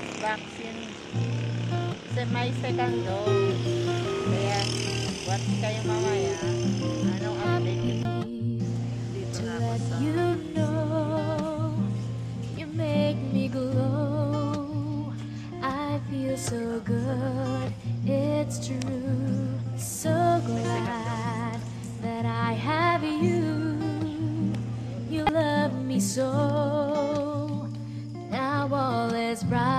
last vaccine. May second dose. Kaya, watch kayo mamaya. Anong update? Dito na ako sa... You know, you make me glow. I feel so good, it's true. So glad that I have you. You love me so. Now all is bright.